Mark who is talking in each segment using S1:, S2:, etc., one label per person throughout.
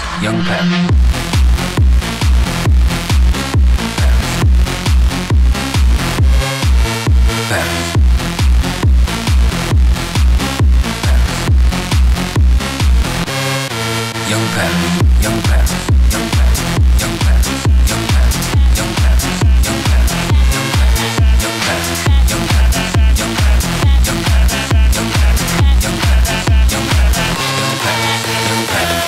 S1: Young Paris. Paris. Young Paris, young Paris, young Paris, young Paris, young Paris, young Paris, young Paris, young Paris, young Paris, young Paris, young Paris, young Paris, young Paris, young Paris, young Paris, young Paris, young Paris.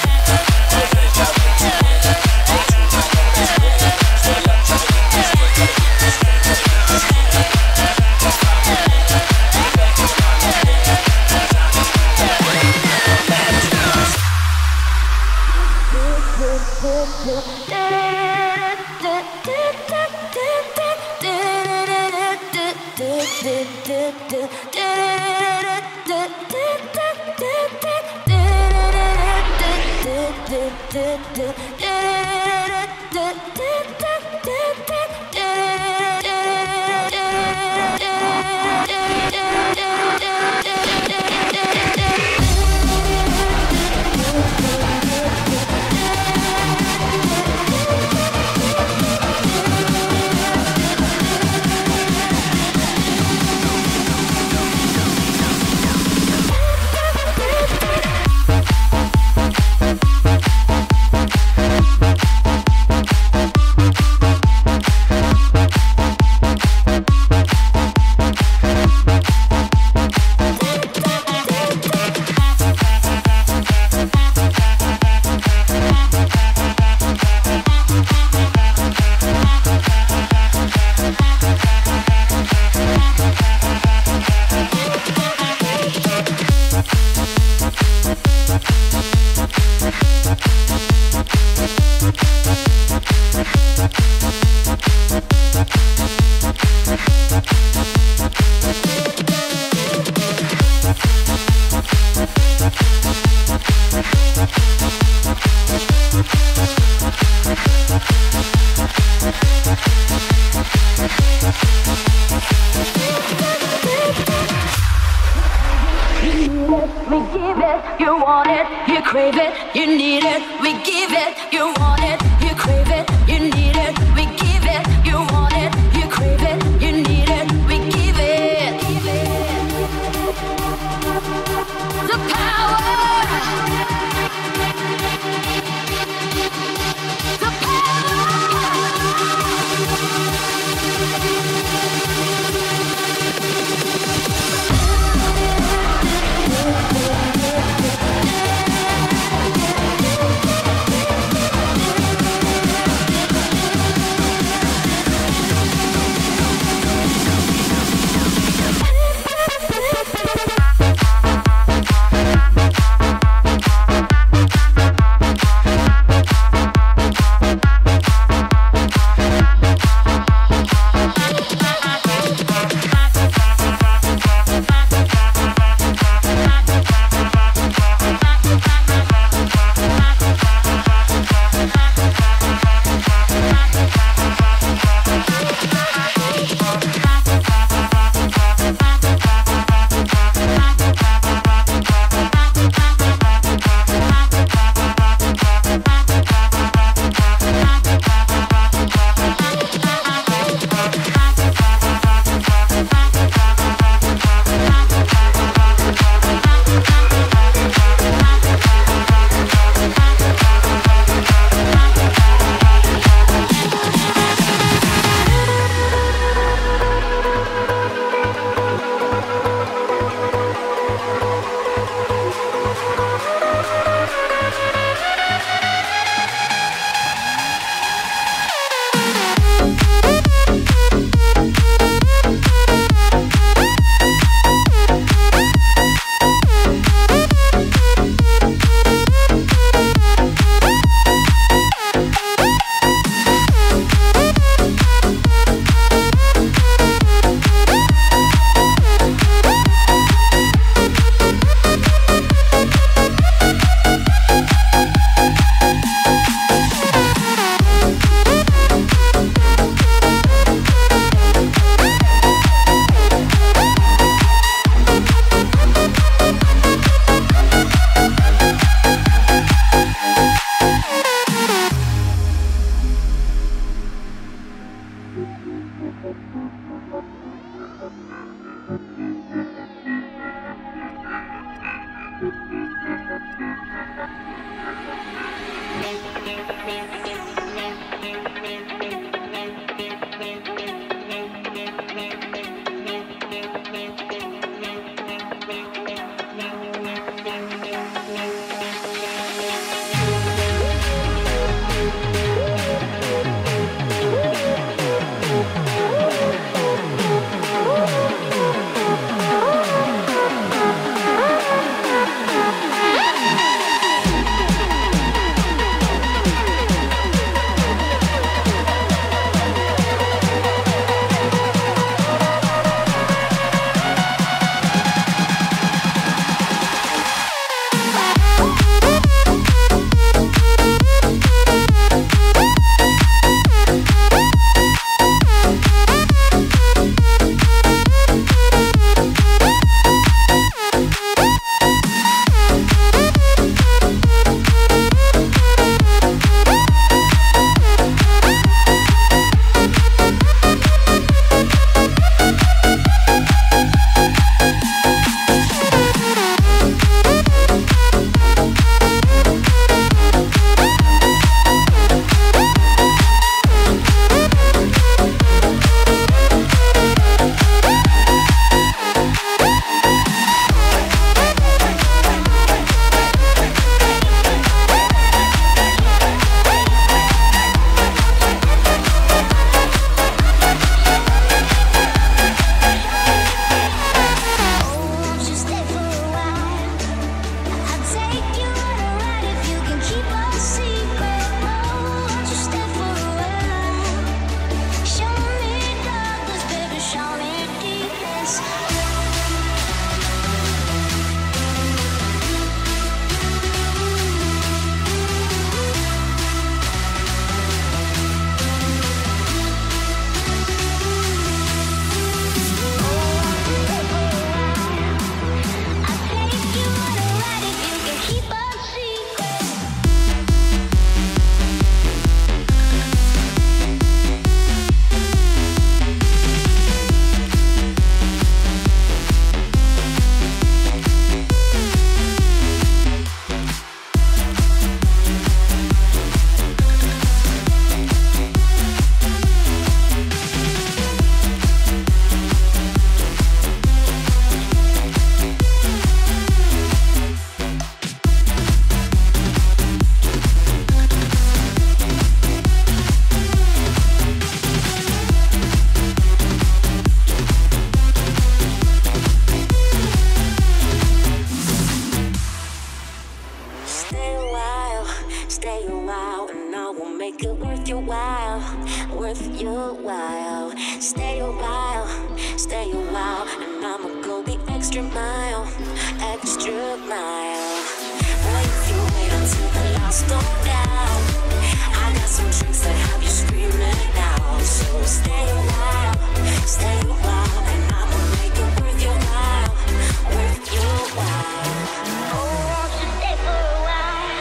S2: while, and I will make it worth your while, worth your while. Stay a while, and I'ma go the extra mile, extra mile. Boy, if you wait until the lights go down, I got some tricks that have you screaming out. So stay a while, and I'ma make it worth your while, worth your while. Oh, won't you stay for a while?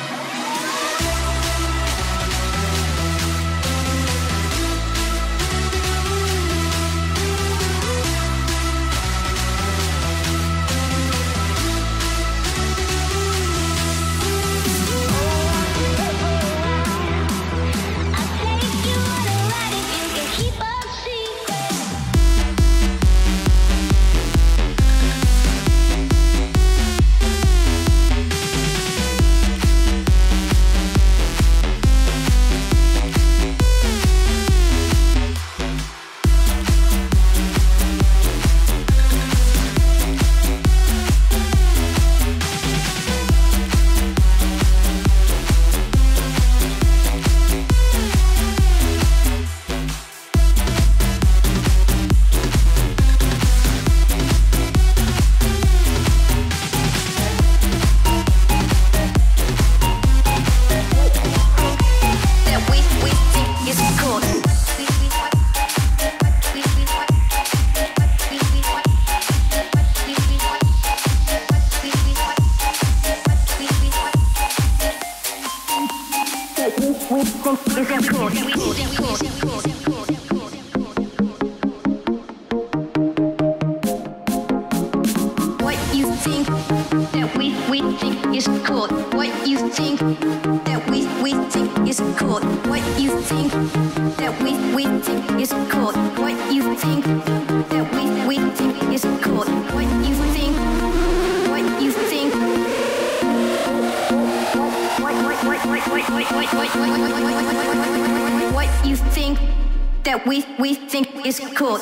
S2: We think is cool.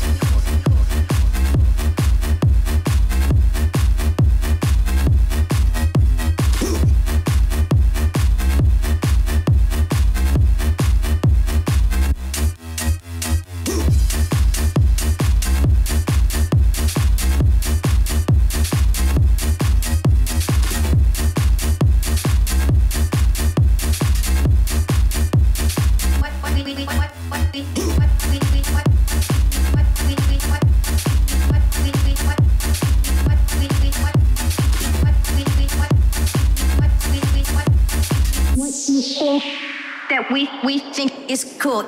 S2: That we think is cool.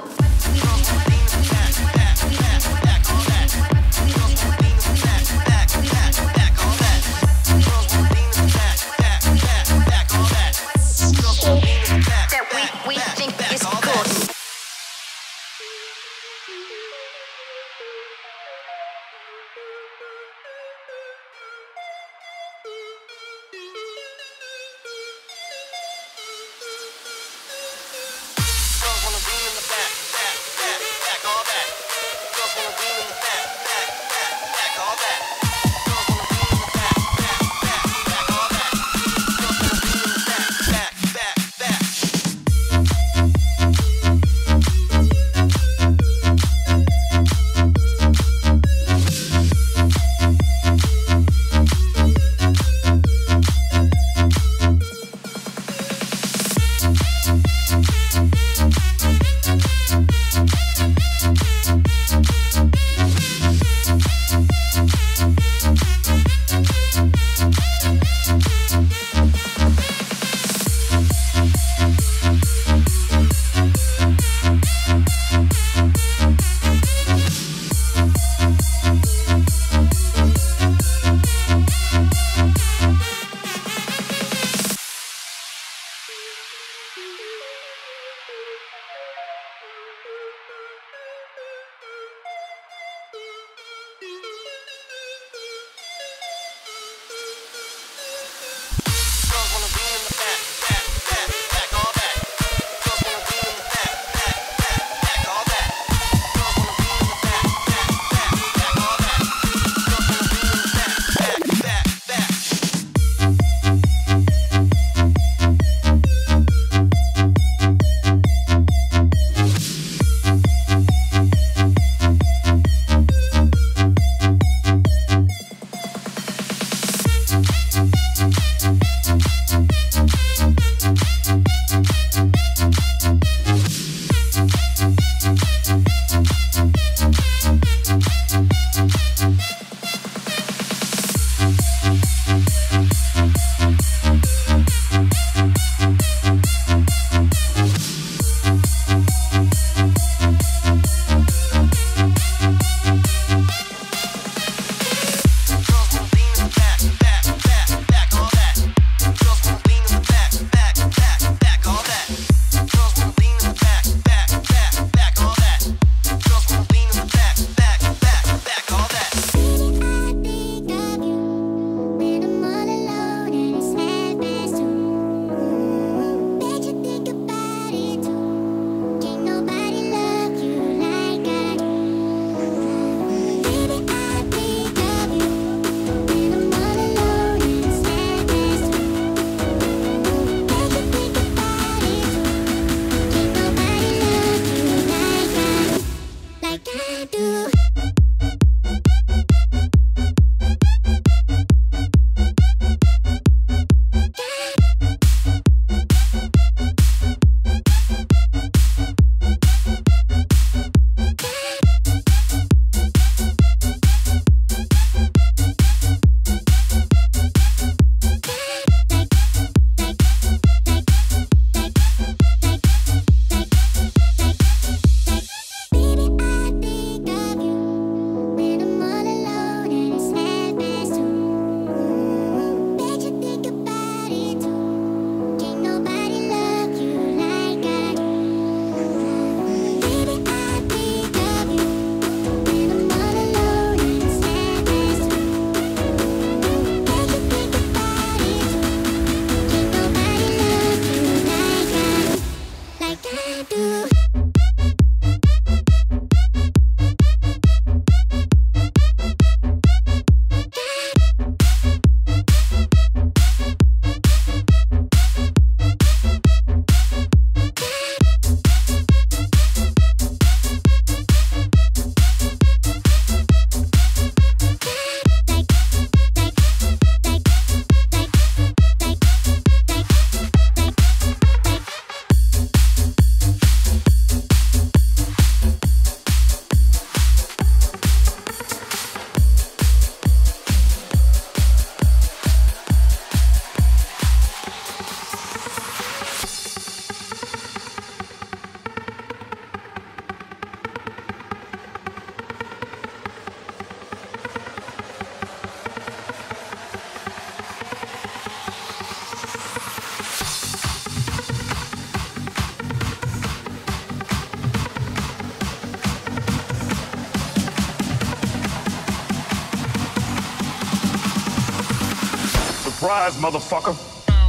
S1: Surprise, motherfucker.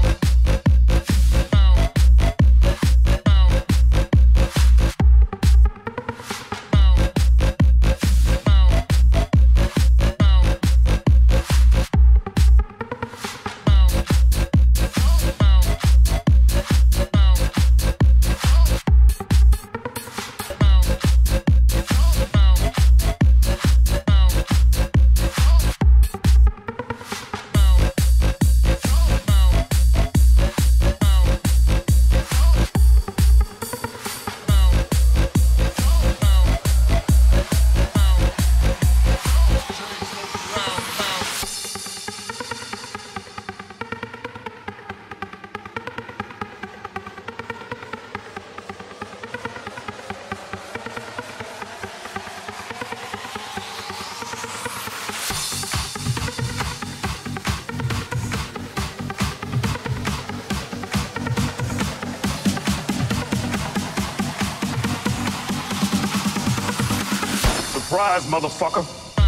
S1: Surprise, motherfucker.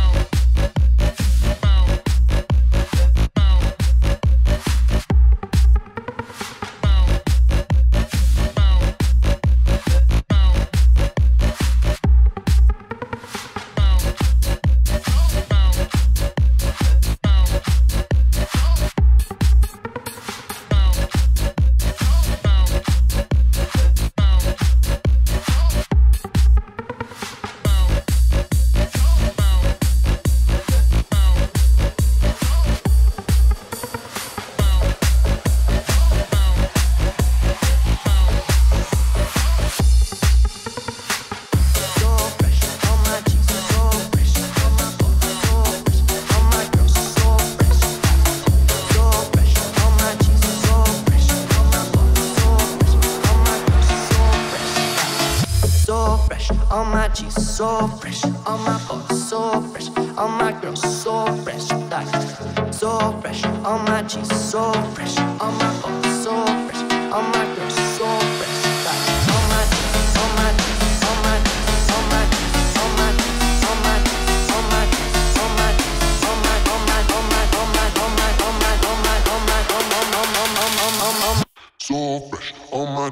S3: On my cheeks, so fresh. On my balls, so fresh. On my girls, so fresh. Like, so fresh. On my cheeks, so fresh. On my balls, so fresh. On my girls, so fresh. Like, on my cheeks, on my cheeks, on my cheeks, on my cheeks, on my cheeks, on my cheeks, on my cheeks, on my cheeks, on my, on my, on my, on my, on my, on my, on my, on my, on my, so fresh. On my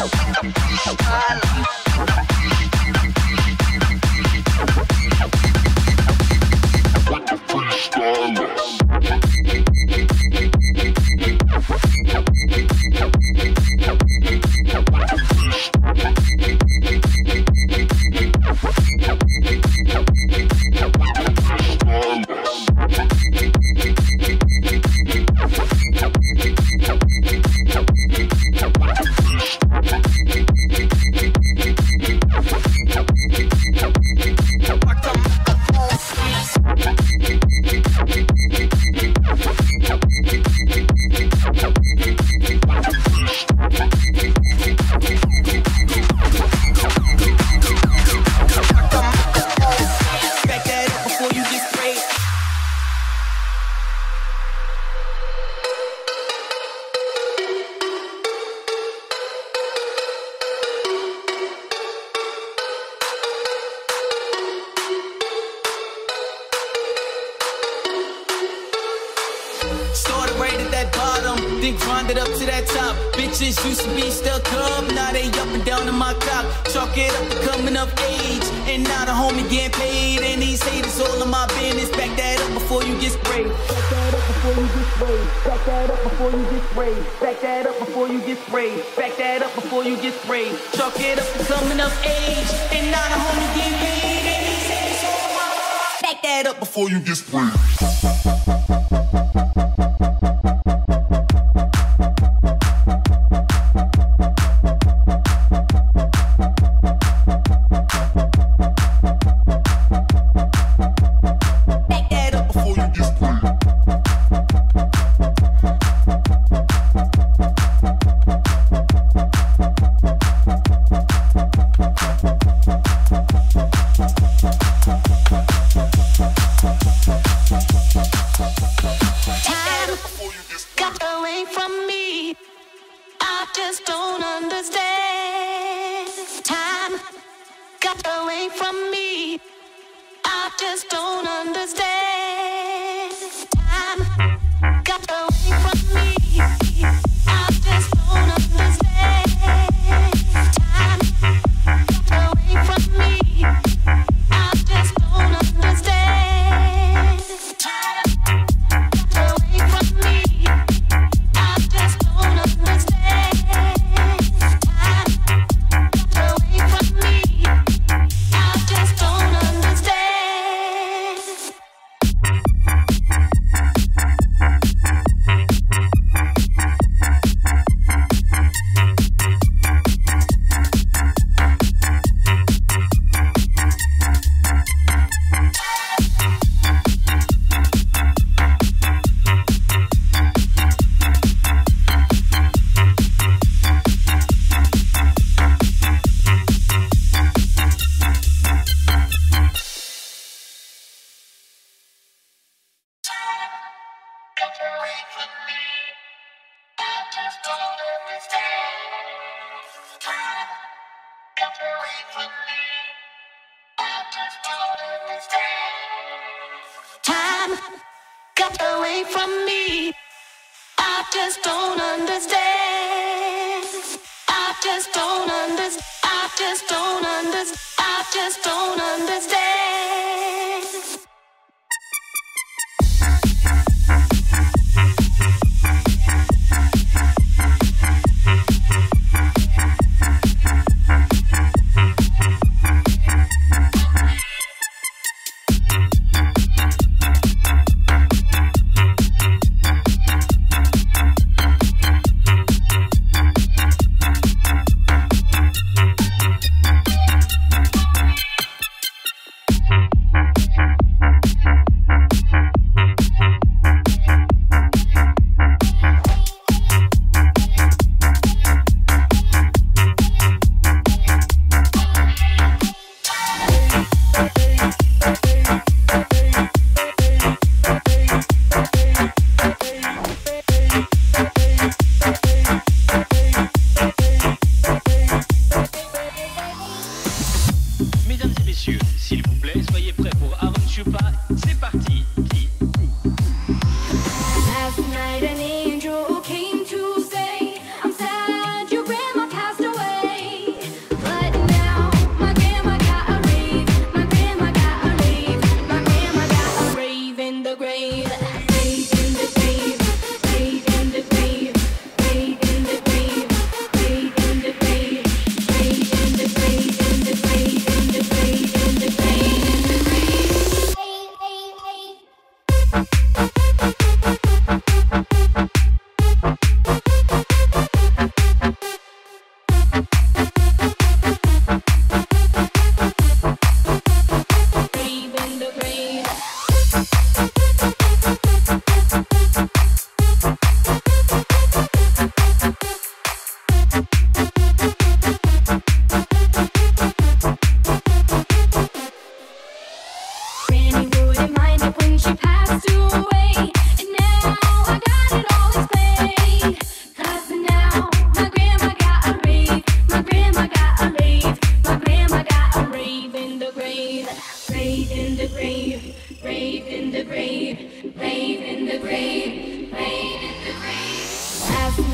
S4: then grind it up to that top. Bitches used to be stuck up, now they up and down in my cock. Chalk it up to coming of age, and now the homie getting paid. And these haters all in my business. Back that up before you get sprayed. Back that up before you get sprayed. Back that up before you get sprayed. Back that up before you get sprayed. Back that up before you get sprayed. Chalk it up to coming of age, and now the homie getting paid. And these haters all in my back that up before you get sprayed.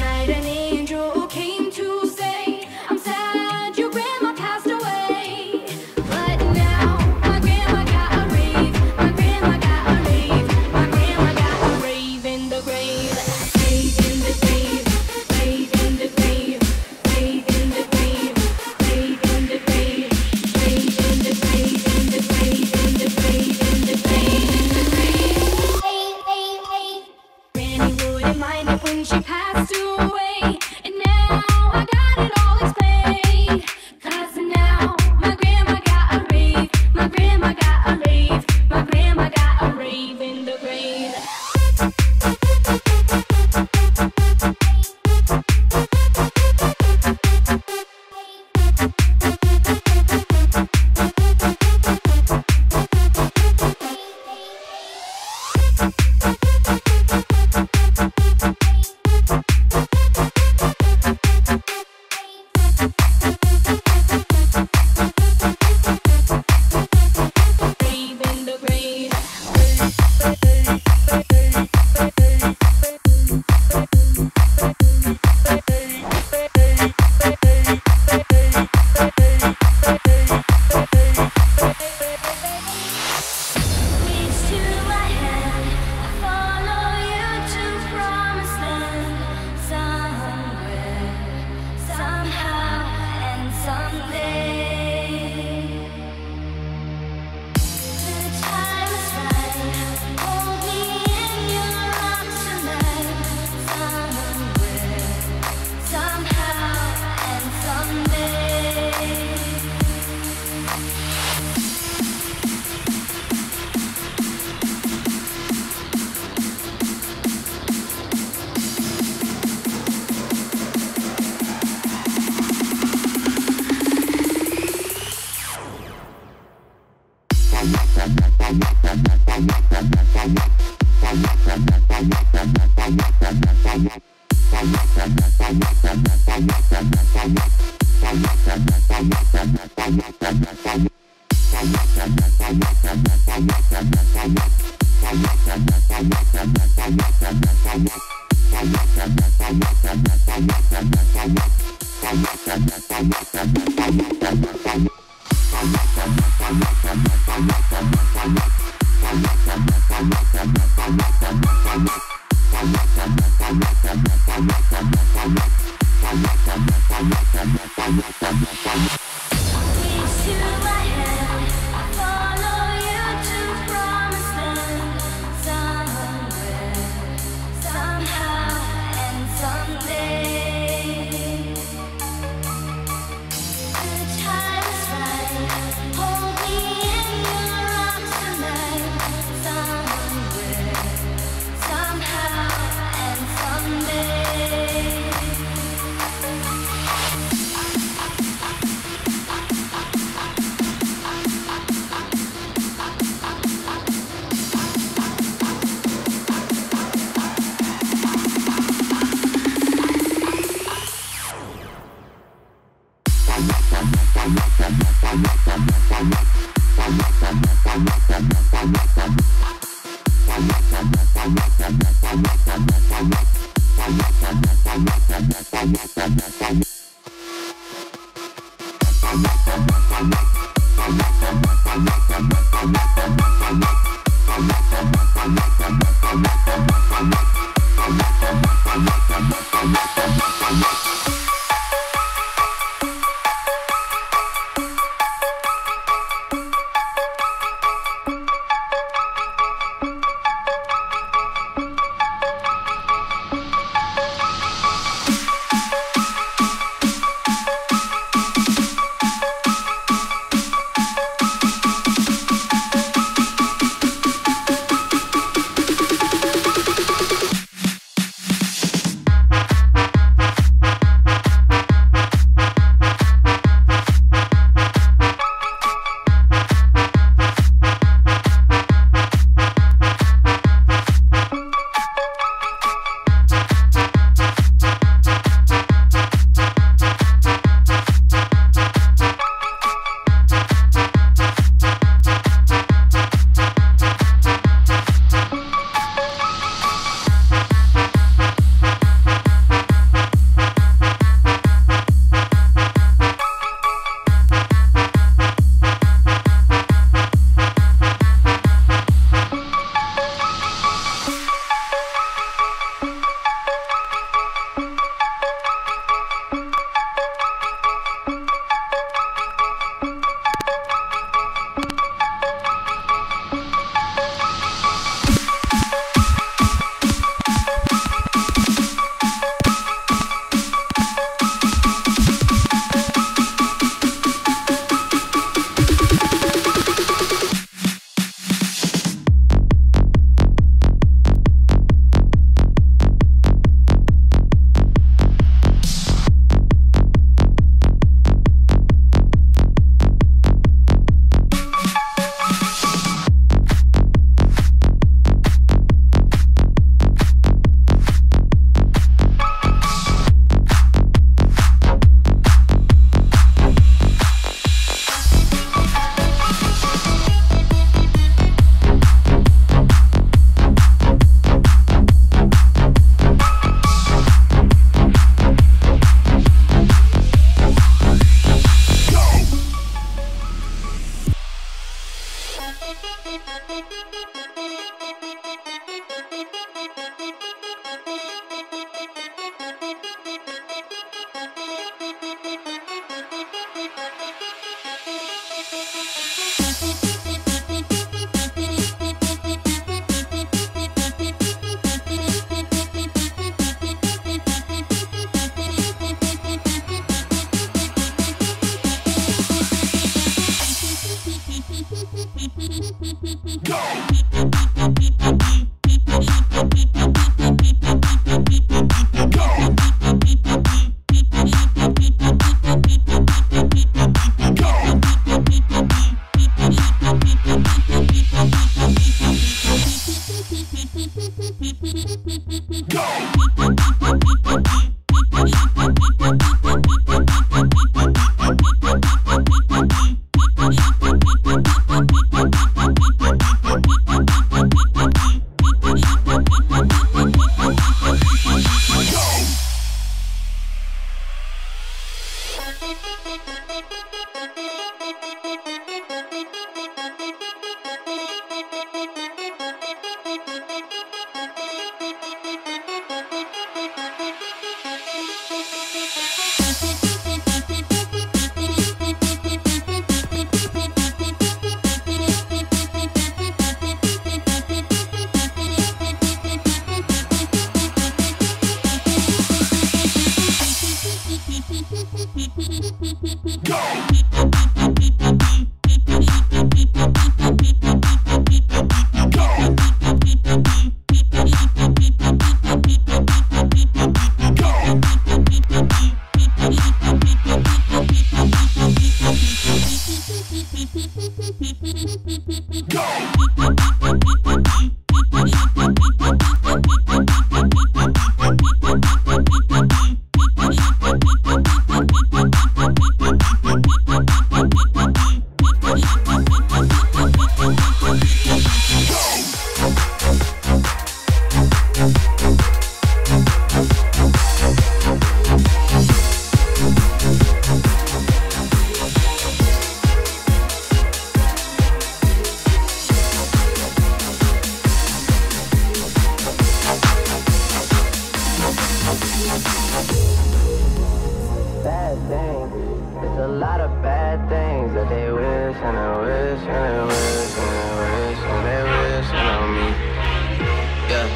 S5: night an angel came to say, I'm sad your grandma passed away. But now my grandma got a rave, my grandma got a rave, my grandma got a rave in the grave. Rave in the grave, rave in the grave, rave in the grave, rave in the grave, rave in the grave, in the grave, in the grave, in the grave, in the grave. Granny wouldn't mind it when she passed away, and now I got it all explained. 'Cause now my grandma got a rave, my grandma got a rave, my grandma got a rave in the grave. Rave in the grave. Reach to my hand, I follow you to promised land. Somewhere, somehow, and someday. The time is right, hold me in your arms tonight. Somewhere, somehow, and someday. Reach to my hand, I follow you to promised land. Somewhere, somehow, and someday. The time is right, hold me in your arms tonight. Somewhere, somehow, and someday.
S3: Bad things, it's a lot of bad things that they wish and they wish and they wish and they wish and they wish on me. Yeah.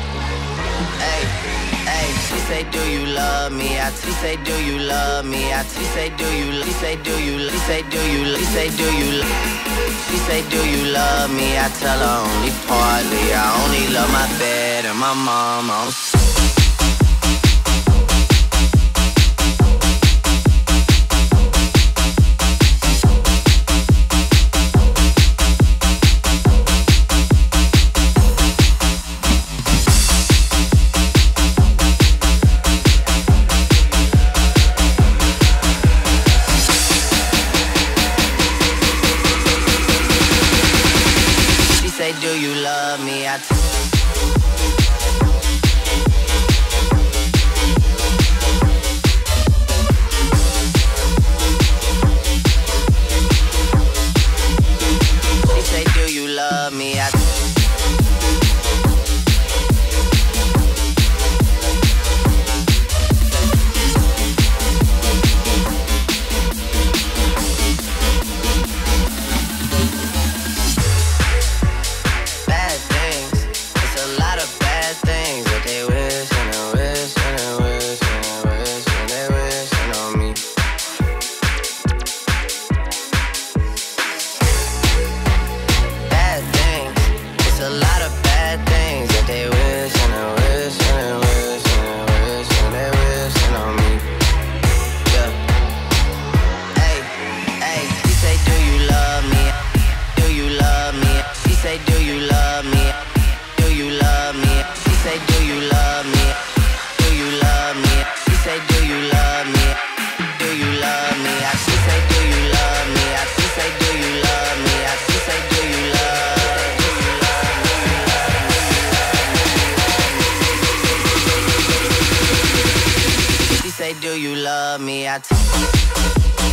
S3: Hey, hey, she say, do you love me? She say, do you love me? She say, do you? She say, do you? She say, do you? She say, do you? She say, do you love me? I tell her only partly. I only love my bed and my mama. Do you love me? She say, do you love me? Do you love me?